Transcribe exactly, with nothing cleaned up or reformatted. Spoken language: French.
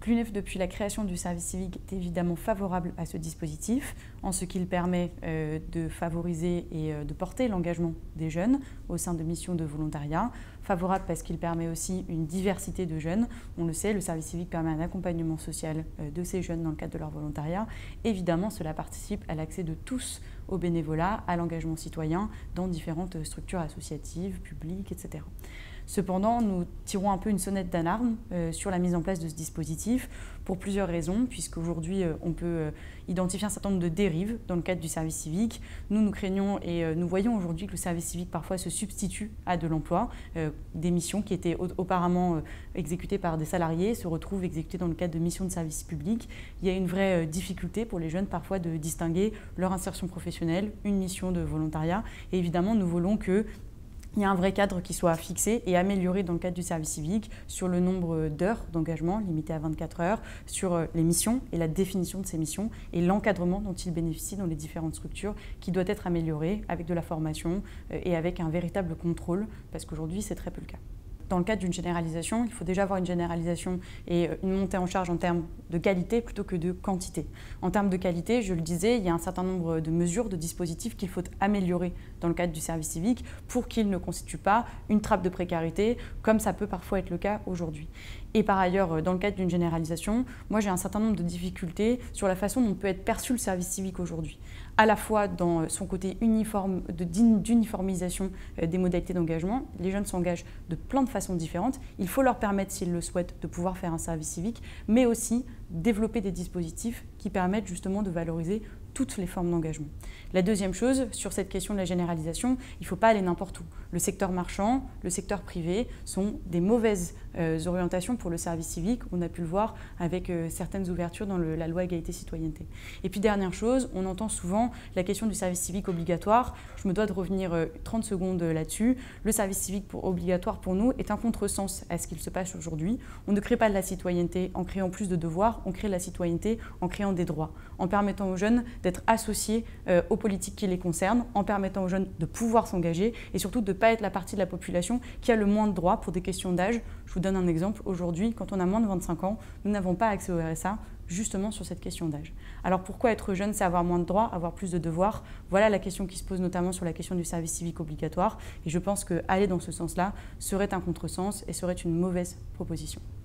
L'U N E F, depuis la création du service civique, est évidemment favorable à ce dispositif, en ce qu'il permet euh, de favoriser et euh, de porter l'engagement des jeunes au sein de missions de volontariat. Favorable parce qu'il permet aussi une diversité de jeunes. On le sait, le service civique permet un accompagnement social euh, de ces jeunes dans le cadre de leur volontariat. Évidemment, cela participe à l'accès de tous au bénévolat, à l'engagement citoyen dans différentes structures associatives, publiques, et cetera. Cependant, nous tirons un peu une sonnette d'alarme euh, sur la mise en place de ce dispositif pour plusieurs raisons, puisqu'aujourd'hui, euh, on peut euh, identifier un certain nombre de dérives dans le cadre du service civique. Nous, nous craignons et euh, nous voyons aujourd'hui que le service civique parfois se substitue à de l'emploi. Euh, des missions qui étaient auparavant euh, exécutées par des salariés se retrouvent exécutées dans le cadre de missions de service public. Il y a une vraie euh, difficulté pour les jeunes parfois de distinguer leur insertion professionnelle, une mission de volontariat. Et évidemment, nous voulons que il y a un vrai cadre qui soit fixé et amélioré dans le cadre du service civique sur le nombre d'heures d'engagement, limité à vingt-quatre heures, sur les missions et la définition de ces missions et l'encadrement dont ils bénéficient dans les différentes structures qui doit être amélioré avec de la formation et avec un véritable contrôle, parce qu'aujourd'hui, c'est très peu le cas. Dans le cadre d'une généralisation, il faut déjà avoir une généralisation et une montée en charge en termes de qualité plutôt que de quantité. En termes de qualité, je le disais, il y a un certain nombre de mesures, de dispositifs qu'il faut améliorer dans le cadre du service civique pour qu'ils ne constituent pas une trappe de précarité, comme ça peut parfois être le cas aujourd'hui. Et par ailleurs, dans le cadre d'une généralisation, moi j'ai un certain nombre de difficultés sur la façon dont peut être perçu le service civique aujourd'hui, à la fois dans son côté uniforme, d'uniformisation des modalités d'engagement. Les jeunes s'engagent de plein de façons différentes. Il faut leur permettre, s'ils le souhaitent, de pouvoir faire un service civique, mais aussi développer des dispositifs qui permettent justement de valoriser toutes les formes d'engagement. La deuxième chose, sur cette question de la généralisation, il ne faut pas aller n'importe où. Le secteur marchand, le secteur privé sont des mauvaises euh, orientations pour le service civique. On a pu le voir avec euh, certaines ouvertures dans le, la loi égalité-citoyenneté. Et puis dernière chose, on entend souvent la question du service civique obligatoire. Je me dois de revenir euh, trente secondes là-dessus. Le service civique pour, obligatoire pour nous est un contresens à ce qu'il se passe aujourd'hui. On ne crée pas de la citoyenneté en créant plus de devoirs, on crée de la citoyenneté en créant des droits, en permettant aux jeunes d'être associés euh, aux politiques qui les concernent, en permettant aux jeunes de pouvoir s'engager et surtout de ne pas être la partie de la population qui a le moins de droits pour des questions d'âge. Je vous donne un exemple. Aujourd'hui, quand on a moins de vingt-cinq ans, nous n'avons pas accès au R S A justement sur cette question d'âge. Alors pourquoi être jeune, c'est avoir moins de droits, avoir plus de devoirs? Voilà la question qui se pose notamment sur la question du service civique obligatoire. Et je pense qu'aller dans ce sens-là serait un contresens et serait une mauvaise proposition.